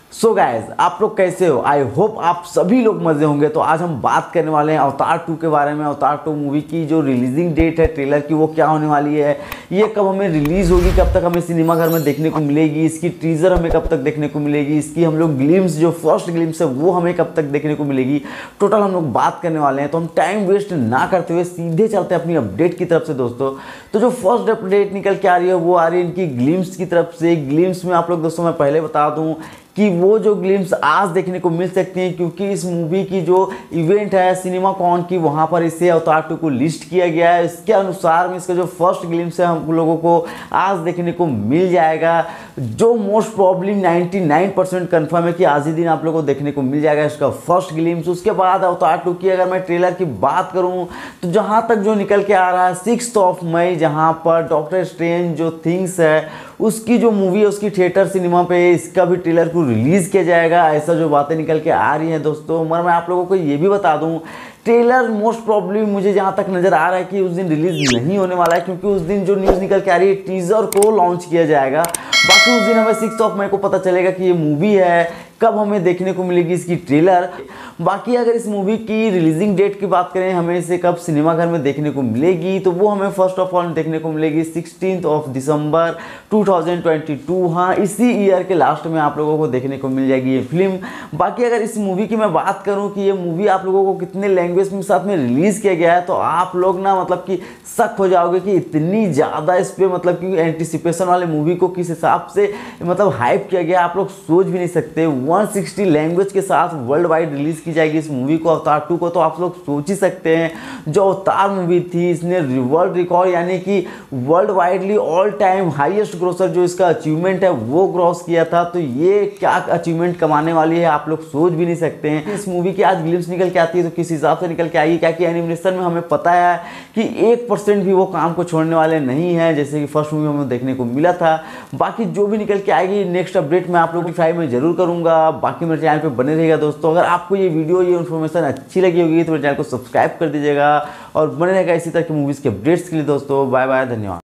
So guys, आप लोग कैसे हो? आई होप आप सभी लोग मजे होंगे। तो आज हम बात करने वाले हैं अवतार 2 के बारे में। अवतार 2 मूवी की जो रिलीजिंग डेट है ट्रेलर की, वो क्या होने वाली है, ये कब हमें रिलीज होगी, कब तक हमें सिनेमाघर में देखने को मिलेगी, इसकी टीजर हमें कब तक देखने को मिलेगी, इसकी हम लोग ग्लिम्स, जो फर्स्ट ग्लिम्स है वो हमें कब तक देखने को मिलेगी, टोटल हम लोग बात करने वाले हैं। तो हम टाइम वेस्ट ना करते हुए सीधे चलते हैं अपनी अपडेट की तरफ से दोस्तों। तो जो फर्स्ट अपडेट निकल के आ रही है वो आ रही है इनकी ग्लिम्स की तरफ से। ग्लिम्स में आप लोग दोस्तों मैं पहले बता दूं कि वो जो ग्लिम्स आज देखने को मिल सकती हैं, क्योंकि इस मूवी की जो इवेंट है सिनेमा कॉन की, वहाँ पर इसे अवतार 2 को लिस्ट किया गया है। इसके अनुसार में इसका जो फर्स्ट ग्लिम्स है हम लोगों को आज देखने को मिल जाएगा, जो मोस्ट प्रॉब्ली 99% कन्फर्म है कि आज ही दिन आप लोगों को देखने को मिल जाएगा इसका फर्स्ट ग्लिम्स। उसके बाद अवतार 2 की अगर मैं ट्रेलर की बात करूँ तो जहाँ तक जो निकल के आ रहा है 6 मई, जहाँ पर डॉक्टर स्ट्रेंज जो थिंग्स है उसकी जो मूवी है उसकी थिएटर सिनेमा पे इसका भी ट्रेलर को रिलीज़ किया जाएगा, ऐसा जो बातें निकल के आ रही हैं दोस्तों। मगर मैं आप लोगों को ये भी बता दूं, ट्रेलर मोस्ट प्रॉब्ली मुझे जहां तक नज़र आ रहा है कि उस दिन रिलीज नहीं होने वाला है, क्योंकि उस दिन जो न्यूज़ निकल के आ रही है टीज़र को लॉन्च किया जाएगा। बाकी उस दिन हमें 6 मई को पता चलेगा कि ये मूवी है, कब हमें देखने को मिलेगी इसकी ट्रेलर। बाकी अगर इस मूवी की रिलीजिंग डेट की बात करें, हमें इसे कब सिनेमाघर में देखने को मिलेगी, तो वो हमें फर्स्ट ऑफ ऑल देखने को मिलेगी 16 दिसंबर 2022। हाँ, इसी ईयर के लास्ट में आप लोगों को देखने को मिल जाएगी ये फिल्म। बाकी अगर इस मूवी की मैं बात करूं कि ये मूवी आप लोगों को कितने लैंग्वेज में साथ में रिलीज़ किया गया है, तो आप लोग ना मतलब कि शक हो जाओगे कि इतनी ज़्यादा इस पर मतलब कि एंटिसिपेशन वाले मूवी को किस हिसाब से मतलब हाइप किया गया, आप लोग सोच भी नहीं सकते। 160 लैंग्वेज के साथ वर्ल्ड वाइड रिलीज की जाएगी इस मूवी को, अवतार 2 को। तो आप लोग सोच ही सकते हैं जो अवतार मूवी थी इसने वर्ल्ड रिकॉर्ड यानी कि world widely all time highest grosser जो इसका अचीवमेंट है वो क्रॉस किया था। तो ये क्या अचीवमेंट कमाने वाली है आप लोग सोच भी नहीं सकते हैं। इस मूवी की आज ग्लिम्स निकल के आती है तो किस हिसाब से निकल के आएगी, क्या कि एनिमेशन में हमें पता है कि 1% भी वो काम को छोड़ने वाले नहीं है, जैसे कि फर्स्ट मूवी हमें देखने को मिला था। बाकी जो भी निकल के आएगी नेक्स्ट अपडेट मैं आप लोगों की ट्राई में जरूर करूंगा। बाकी मेरे चैनल पे बने रहेगा दोस्तों। अगर आपको ये वीडियो ये इन्फॉर्मेशन अच्छी लगी होगी तो मेरे चैनल को सब्सक्राइब कर दीजिएगा और बने रहेगा इसी तरह की मूवीज़ के अपडेट्स के लिए दोस्तों। बाय बाय, धन्यवाद।